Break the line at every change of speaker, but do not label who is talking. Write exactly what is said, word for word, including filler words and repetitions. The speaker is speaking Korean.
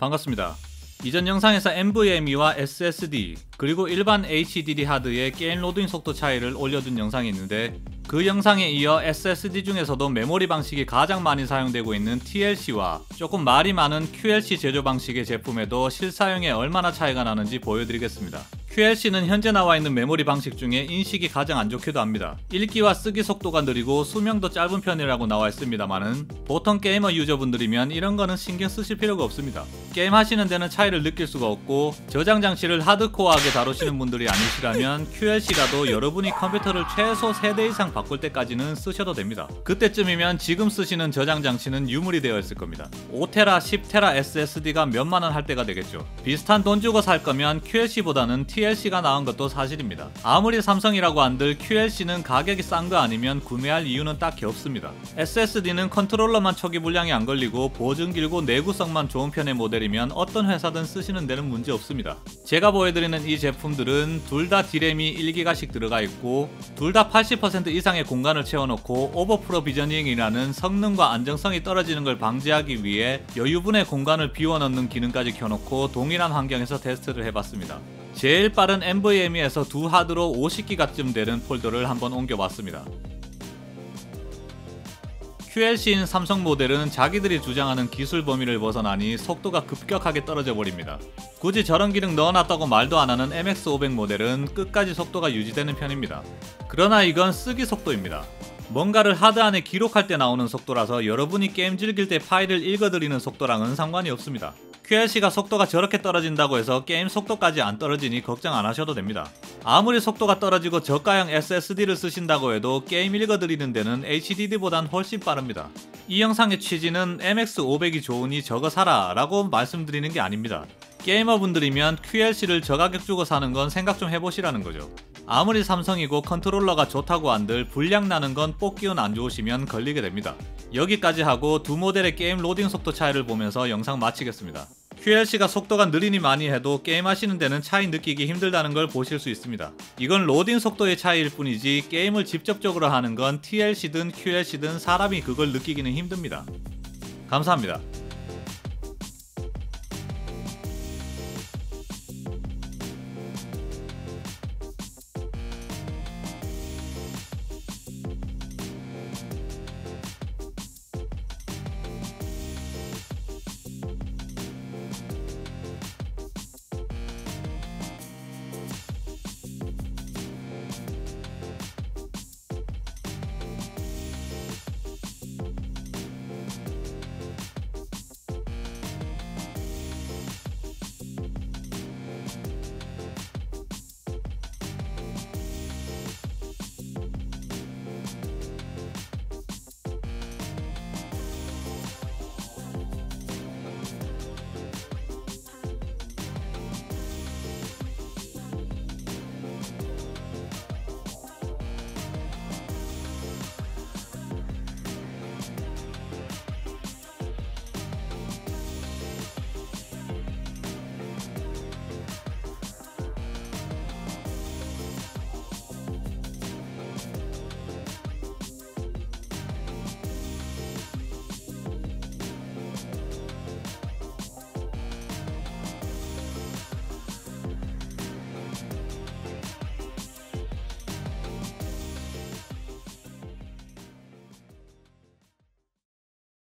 반갑습니다. 이전 영상에서 엔브이엠이와 에스에스디 그리고 일반 에이치디디 하드의 게임 로딩 속도 차이를 올려둔 영상이 있는데, 그 영상에 이어 에스에스디 중에서도 메모리 방식이 가장 많이 사용되고 있는 티엘씨와 조금 말이 많은 큐엘씨 제조 방식의 제품에도 실사용에 얼마나 차이가 나는지 보여드리겠습니다. 큐엘씨는 현재 나와 있는 메모리 방식 중에 인식이 가장 안 좋기도 합니다. 읽기와 쓰기 속도가 느리고 수명도 짧은 편이라고 나와 있습니다만은, 보통 게이머 유저분들이면 이런 거는 신경 쓰실 필요가 없습니다. 게임 하시는 데는 차이를 느낄 수가 없고, 저장 장치를 하드코어하게 다루시는 분들이 아니시라면 큐엘씨라도 여러분이 컴퓨터를 최소 세 대 이상 바꿀 때까지는 쓰셔도 됩니다. 그때쯤이면 지금 쓰시는 저장 장치는 유물이 되어 있을 겁니다. 오 테라, 십 테라 에스에스디가 몇만원 할 때가 되겠죠. 비슷한 돈 주고 살 거면 큐엘씨보다는 티엘씨가 나은 것도 사실입니다. 아무리 삼성이라고 한들 큐엘씨는 가격이 싼 거 아니면 구매할 이유는 딱히 없습니다. 에스에스디는 컨트롤러만 초기 불량이 안 걸리고 보증 길고 내구성만 좋은 편의 모델이면 어떤 회사든 쓰시는 데는 문제 없습니다. 제가 보여드리는 이 제품들은 둘 다 디램이 일 기가씩 들어가 있고, 둘 다 팔십 퍼센트 이상의 공간을 채워놓고 오버프로 비저닝이라는 성능과 안정성이 떨어지는 걸 방지하기 위해 여유분의 공간을 비워넣는 기능까지 켜놓고 동일한 환경에서 테스트를 해봤습니다. 제일 빠른 엔브이엠이에서 두 하드로 오십 기가쯤 되는 폴더를 한번 옮겨봤습니다. 큐엘씨인 삼성 모델은 자기들이 주장하는 기술 범위를 벗어나니 속도가 급격하게 떨어져 버립니다. 굳이 저런 기능 넣어놨다고 말도 안하는 엠엑스 오백 모델은 끝까지 속도가 유지되는 편입니다. 그러나 이건 쓰기 속도입니다. 뭔가를 하드 안에 기록할 때 나오는 속도라서 여러분이 게임 즐길 때 파일을 읽어드리는 속도랑은 상관이 없습니다. 큐엘씨가 속도가 저렇게 떨어진다고 해서 게임 속도까지 안 떨어지니 걱정 안 하셔도 됩니다. 아무리 속도가 떨어지고 저가형 에스에스디를 쓰신다고 해도 게임 읽어드리는 데는 에이치디디보단 훨씬 빠릅니다. 이 영상의 취지는 엠엑스 오백이 좋으니 저거 사라 라고 말씀드리는 게 아닙니다. 게이머분들이면 큐엘씨를 저가격 주고 사는 건 생각 좀 해보시라는 거죠. 아무리 삼성이고 컨트롤러가 좋다고 한들 불량 나는 건 뽑기운 안 좋으시면 걸리게 됩니다. 여기까지 하고 두 모델의 게임 로딩 속도 차이를 보면서 영상 마치겠습니다. 큐엘씨가 속도가 느리니 많이 해도 게임하시는 데는 차이 느끼기 힘들다는 걸 보실 수 있습니다. 이건 로딩 속도의 차이일 뿐이지 게임을 직접적으로 하는 건 티엘씨든 큐엘씨든 사람이 그걸 느끼기는 힘듭니다. 감사합니다.